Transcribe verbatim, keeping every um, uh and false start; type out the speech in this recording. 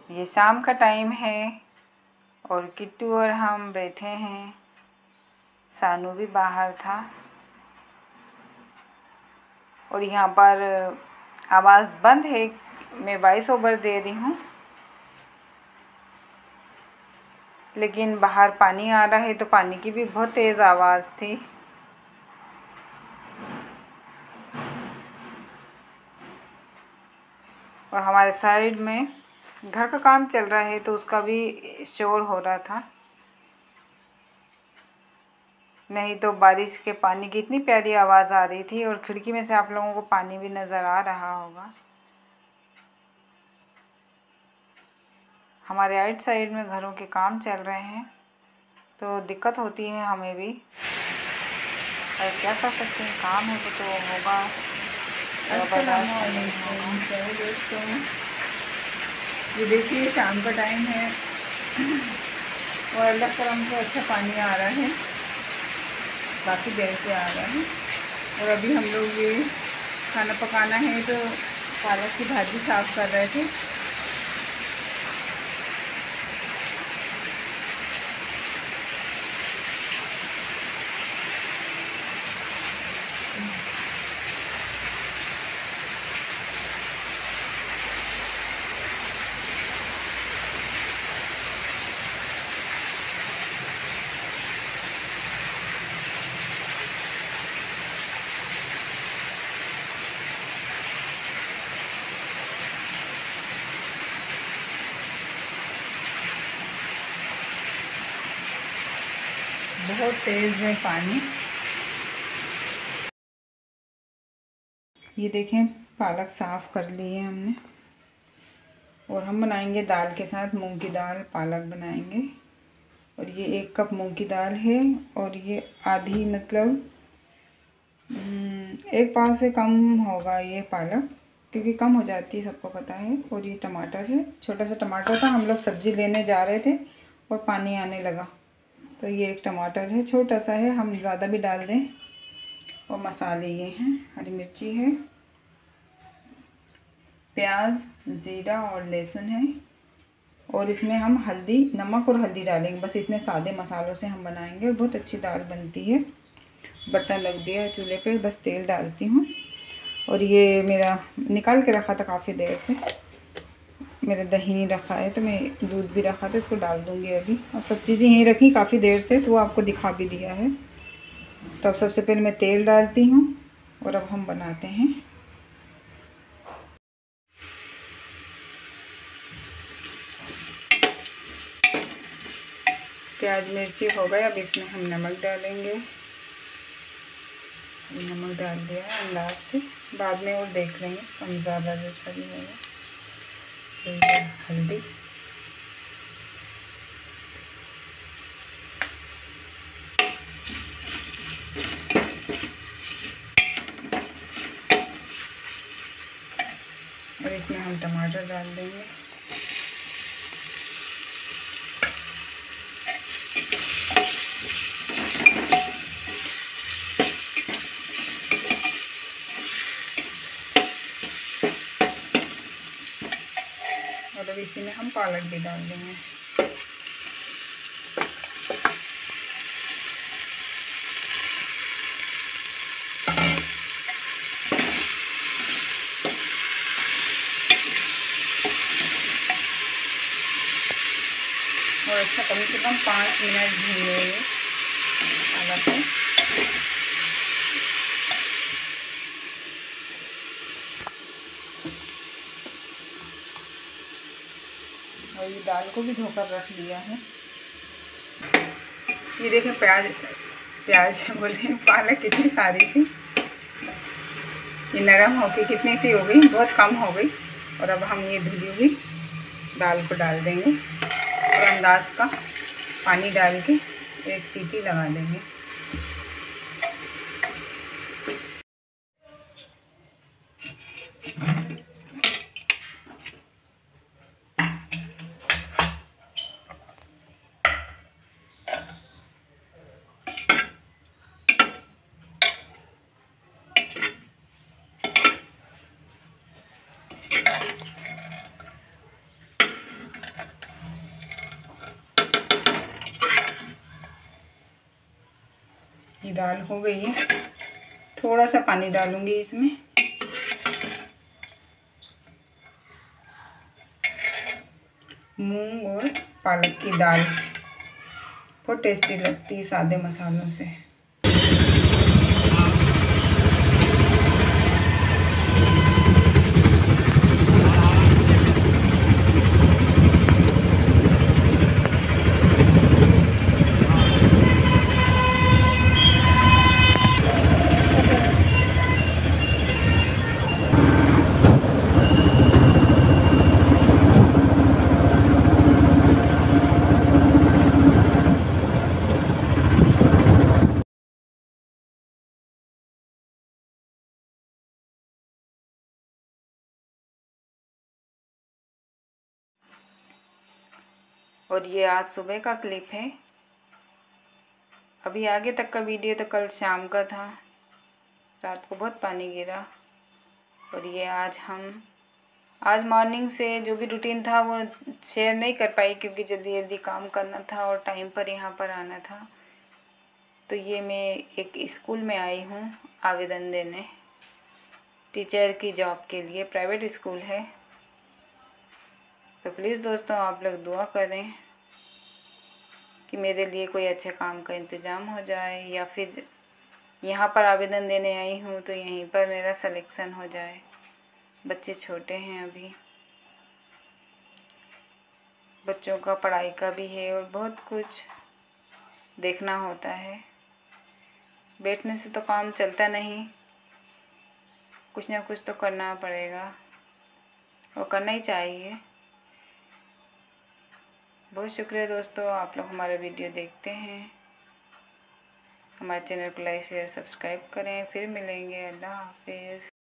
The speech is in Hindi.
ये शाम का टाइम है और किट्टू और हम बैठे हैं। सानू भी बाहर था और यहाँ पर आवाज़ बंद है, मैं वॉइस ओवर दे रही हूँ, लेकिन बाहर पानी आ रहा है तो पानी की भी बहुत तेज़ आवाज़ थी। और हमारे साइड में घर का काम चल रहा है तो उसका भी शोर हो रहा था। नहीं तो बारिश के पानी की इतनी प्यारी आवाज़ आ रही थी और खिड़की में से आप लोगों को पानी भी नज़र आ रहा होगा। हमारे राइट साइड में घरों के काम चल रहे हैं तो दिक्कत होती है हमें भी, और क्या कर सकते हैं, काम है तो, तो होगा। दोस्तों ये देखिए शाम का टाइम है और अल्लाह करम से अच्छा पानी आ रहा है, काफ़ी देर से आ रहा है। और अभी हम लोग ये खाना पकाना है तो पालक की भाजी साफ़ कर रहे थे। बहुत तेज़ है पानी। ये देखें पालक साफ़ कर ली है हमने और हम बनाएंगे दाल के साथ, मूंग की दाल पालक बनाएंगे। और ये एक कप मूंग की दाल है और ये आधी मतलब एक पाव से कम होगा ये पालक, क्योंकि कम हो जाती है, सबको पता है। और ये टमाटर है, छोटा सा टमाटर था, हम लोग सब्ज़ी लेने जा रहे थे और पानी आने लगा तो ये एक टमाटर है, छोटा सा है, हम ज़्यादा भी डाल दें। और मसाले ये हैं, हरी मिर्ची है, प्याज, ज़ीरा और लहसुन है। और इसमें हम हल्दी, नमक और हल्दी डालेंगे, बस इतने सादे मसालों से हम बनाएंगे और बहुत अच्छी दाल बनती है। बर्तन रख दिया है चूल्हे पे, बस तेल डालती हूँ। और ये मेरा निकाल के रखा था काफ़ी देर से, मेरे दही रखा है तो मैं दूध भी रखा था, इसको डाल दूँगी अभी। और सब चीज़ें यहीं रखी काफ़ी देर से तो वो आपको दिखा भी दिया है। तो अब सबसे पहले मैं तेल डालती हूँ और अब हम बनाते हैं। प्याज मिर्ची हो गए, अब इसमें हम नमक डालेंगे। नमक डाल दिया है अंदाज से, बाद में और देख लेंगे कम ज़्यादा जैसा भी होगा। तो हल्दी, और इसमें हम टमाटर डाल देंगे। और अब इसी में हम पालक भी डाल देंगे। और अच्छा कम से कम पाँच मिनट भूनेंगे पालक को। और ये दाल को भी धोकर रख लिया है। ये देखें प्याज प्याज बोले पालक कितनी सारी थी, ये नरम होके कितनी सी हो गई, बहुत कम हो गई। और अब हम ये धुली हुई दाल को डाल देंगे और अंदाज का पानी डाल के एक सीटी लगा देंगे। दाल हो गई है। थोड़ा सा पानी डालूंगी इसमें। मूंग और पालक की दाल बहुत टेस्टी लगती है सादे मसालों से। और ये आज सुबह का क्लिप है। अभी आगे तक का वीडियो तो कल शाम का था। रात को बहुत पानी गिरा। और ये आज हम आज मॉर्निंग से जो भी रूटीन था वो शेयर नहीं कर पाई, क्योंकि जल्दी जल्दी काम करना था और टाइम पर यहाँ पर आना था। तो ये मैं एक स्कूल में आई हूँ आवेदन देने, टीचर की जॉब के लिए। प्राइवेट स्कूल है। तो प्लीज़ दोस्तों आप लोग दुआ करें कि मेरे लिए कोई अच्छे काम का इंतज़ाम हो जाए, या फिर यहाँ पर आवेदन देने आई हूँ तो यहीं पर मेरा सिलेक्शन हो जाए। बच्चे छोटे हैं अभी, बच्चों का पढ़ाई का भी है और बहुत कुछ देखना होता है। बैठने से तो काम चलता नहीं, कुछ ना कुछ तो करना पड़ेगा और करना ही चाहिए। बहुत शुक्रिया दोस्तों, आप लोग हमारा वीडियो देखते हैं। हमारे चैनल को लाइक शेयर सब्सक्राइब करें। फिर मिलेंगे। अल्लाह हाफिज़।